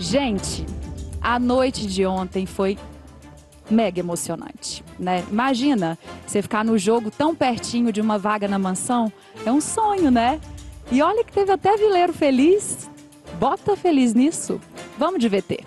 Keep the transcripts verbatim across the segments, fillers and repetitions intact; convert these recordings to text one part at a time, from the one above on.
Gente, a noite de ontem foi mega emocionante, né? Imagina, você ficar no jogo tão pertinho de uma vaga na mansão, é um sonho, né? E olha que teve até vileiro feliz. Bota feliz nisso. Vamos de V T.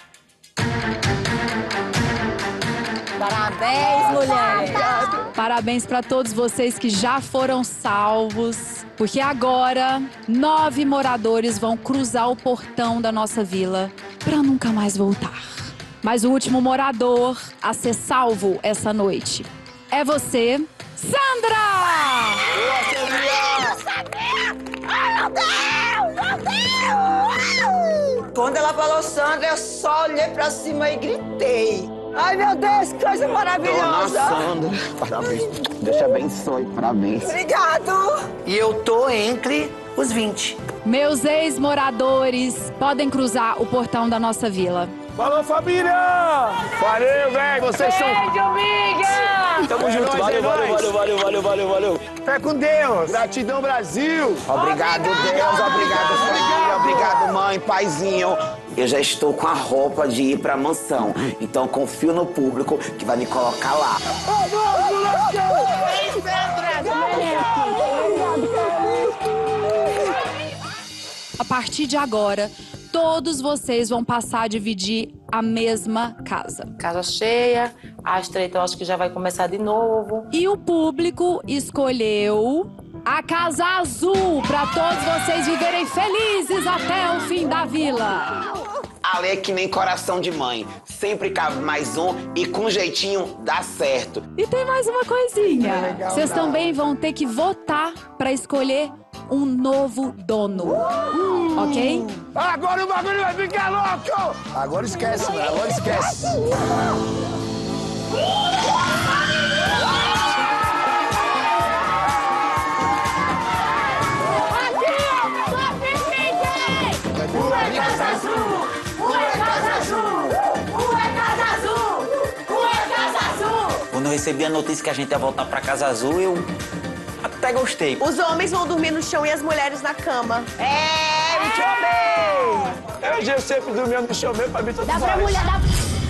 Parabéns, mulher! Parabéns para todos vocês que já foram salvos, porque agora nove moradores vão cruzar o portão da nossa vila para nunca mais voltar. Mas o último morador a ser salvo essa noite é você, Sandra! Ai, eu sabia! Ai, meu Deus! Meu Deus! Quando ela falou Sandra, eu só olhei pra cima e gritei. Ai, meu Deus, que coisa maravilhosa! Dona Sandra, parabéns. Deus te abençoe, parabéns. Obrigado! E eu tô entre os vinte. Meus ex-moradores podem cruzar o portão da nossa vila. Falou, família! Valeu, velho! Vocês são... Beijo, amiga! Tamo É junto, nóis, valeu, é valeu, nóis. valeu, valeu, valeu, valeu, valeu. Fé com Deus. Gratidão, Brasil! Obrigado, Deus. Obrigado, família. Obrigado, mãe, paizinho. Eu já estou com a roupa de ir pra mansão. Então confio no público que vai me colocar lá. A partir de agora, todos vocês vão passar a dividir a mesma casa. Casa cheia, a estreita eu acho que já vai começar de novo. E o público escolheu a Casa Azul para todos vocês viverem felizes até o fim da vila. Ali é que nem coração de mãe. Sempre cabe mais um e com jeitinho dá certo. E tem mais uma coisinha. Vocês também vão ter que votar para escolher um novo dono. Ok? Agora o bagulho vai ficar louco! Agora esquece, mano. Agora esquece. Quando eu recebi a notícia que a gente ia voltar pra Casa Azul, eu até gostei. Os homens vão dormir no chão e as mulheres na cama. É, me chamei! Eu já sempre dormindo no chão mesmo, pra mim tudo Dá pra faz. mulher dar...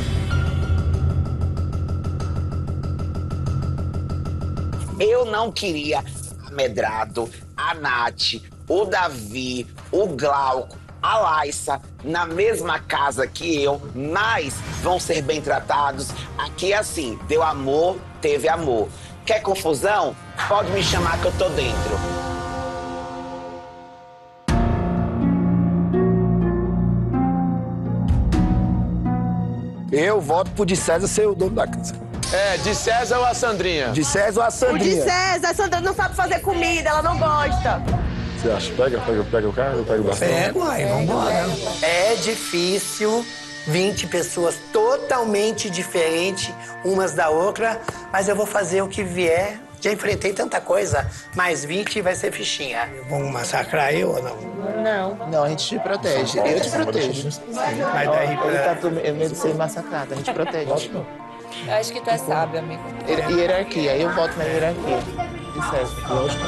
Eu não queria a Medrado, a Nath, o Davi, o Glauco, a Laissa na mesma casa que eu, mas vão ser bem tratados. Aqui é assim, deu amor, teve amor. Quer confusão? Pode me chamar que eu tô dentro. Eu voto pro de César ser o dono da casa. É, de César ou a Sandrinha? De César ou a O de Sandrinha? César, a Sandra não sabe fazer comida, ela não gosta. Você acha? Pega, pega, pega o carro, eu pego o bastão. Pego, aí, vambora. É difícil, vinte pessoas totalmente diferentes umas da outra, mas eu vou fazer o que vier. Já enfrentei tanta coisa, mas vinte vai ser fichinha. Vão massacrar eu ou não? Não, a gente te protege. Eu te protejo. Vai daí Ele tá com medo de ser massacrado, a gente protege. Eu acho que tu é sábio, amigo. Hier- Hierarquia, eu voto na hierarquia. De César, lógico.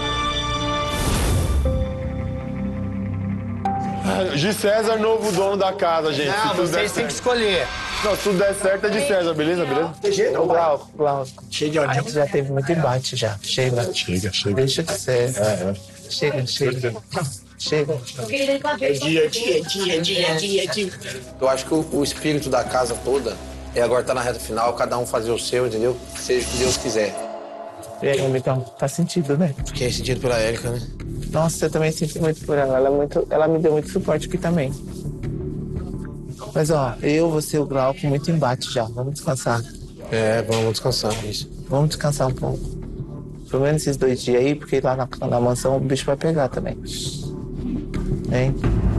De César, novo dono da casa, gente. Não, Se tudo der vocês têm que certo. escolher. Não, se tudo der certo é de César, beleza? Beleza? Ô, Glauco, Glauco. A gente já teve muito embate já. Chega. Chega, chega. Deixa de ser. Chega, chega. Chega. É dia, dia, dia, dia, dia, dia. Eu acho que o, o espírito da casa toda é agora tá na reta final, cada um fazer o seu, entendeu? Seja o que Deus quiser. E aí, amigão, faz sentido, né? Fiquei sentido pela Érica, né? Nossa, eu também sinto muito por ela. Ela, é muito, ela me deu muito suporte aqui também. Mas, ó, eu, você e o Glauco, muito embate já. Vamos descansar. É, vamos descansar, isso. Vamos descansar um pouco. Pelo menos esses dois dias aí, porque lá na, na mansão o bicho vai pegar também. Hein?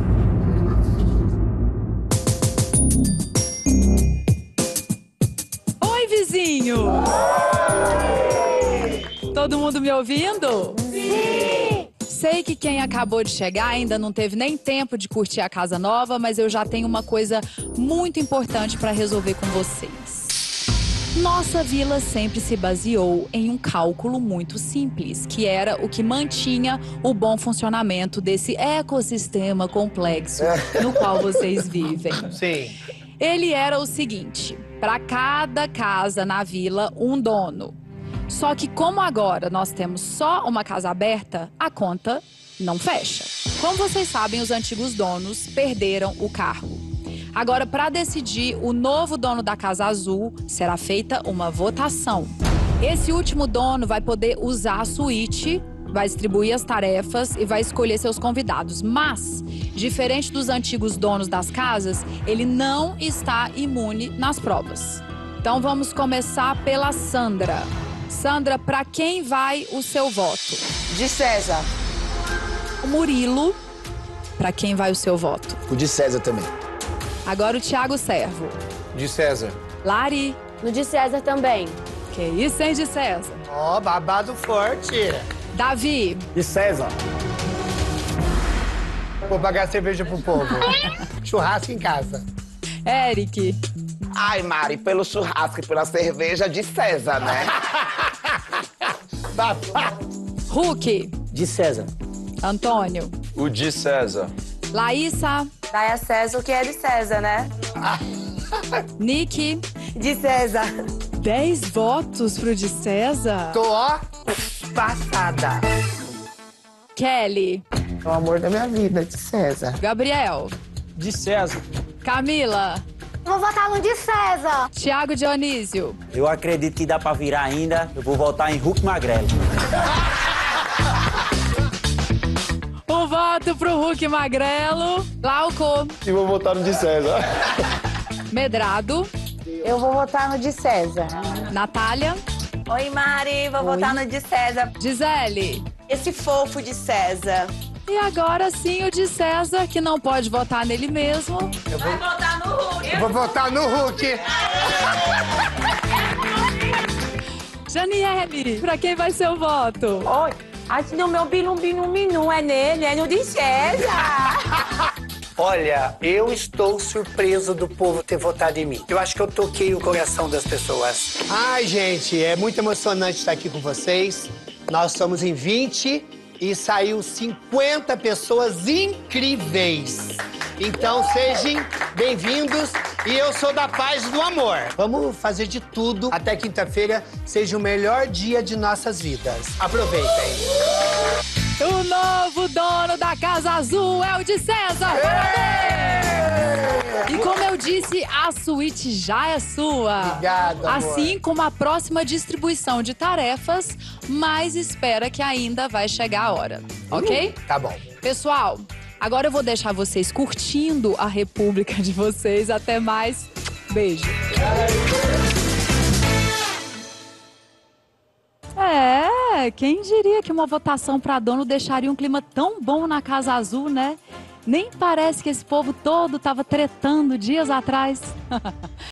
Oi, vizinho! Todo mundo me ouvindo? Sim! Sei que quem acabou de chegar ainda não teve nem tempo de curtir a casa nova, mas eu já tenho uma coisa muito importante para resolver com vocês. Nossa vila sempre se baseou em um cálculo muito simples, que era o que mantinha o bom funcionamento desse ecossistema complexo no qual vocês vivem. Sim. Ele era o seguinte: para cada casa na vila, um dono. Só que como agora nós temos só uma casa aberta, a conta não fecha. Como vocês sabem, os antigos donos perderam o cargo. Agora, para decidir o novo dono da Casa Azul, será feita uma votação. Esse último dono vai poder usar a suíte, vai distribuir as tarefas e vai escolher seus convidados. Mas, diferente dos antigos donos das casas, ele não está imune nas provas. Então, vamos começar pela Sandra. Sandra, para quem vai o seu voto? De César. O Murilo, para quem vai o seu voto? O de César também. Agora o Thiago Servo. De César. Lari. No de César também. Que isso, hein, de César? Ó, oh, babado forte. Davi. De César. Vou pagar cerveja pro povo. Churrasco em casa. Eric. Ai, Mari, pelo churrasco e pela cerveja de César, né? Babado. Hulk. De César. Antônio. O de César. Laísa. Dai a César o que é de César, né? Nick. De César. Dez votos pro de César. Tô, ó, passada. Kelly. É o amor da minha vida, de César. Gabriel. De César. Camila. Vou votar no de César. Thiago Dionísio. Eu acredito que dá pra virar ainda. Eu vou votar em Hulk Magrelo. Um voto pro Hulk Magrelo. Glauco. E vou votar no de César. Medrado. Eu vou votar no de César. Natália. Oi, Mari. Vou votar no de César. Gisele. Esse fofo de César. E agora sim o de César, que não pode votar nele mesmo. Eu vou, Vai votar no Hulk. eu vou votar no Hulk. Janiele, pra quem vai ser o voto? Oi. Acho que o meu bilum bilum minu é nele, é no de César. Olha, eu estou surpreso do povo ter votado em mim. Eu acho que eu toquei o coração das pessoas. Ai, gente, é muito emocionante estar aqui com vocês. Nós somos em vinte e saiu cinquenta pessoas incríveis. Então, sejam bem-vindos e eu sou da paz e do amor. Vamos fazer de tudo até quinta-feira seja o melhor dia de nossas vidas. Aproveitem. O novo dono da Casa Azul é o de César! Parabéns! E como eu disse, a suíte já é sua. Obrigado, amor. Assim como a próxima distribuição de tarefas, mas espera que ainda vai chegar a hora, ok? Tá bom. Pessoal, agora eu vou deixar vocês curtindo a república de vocês. Até mais. Beijo. É, quem diria que uma votação para dono deixaria um clima tão bom na Casa Azul, né? Nem parece que esse povo todo tava tretando dias atrás.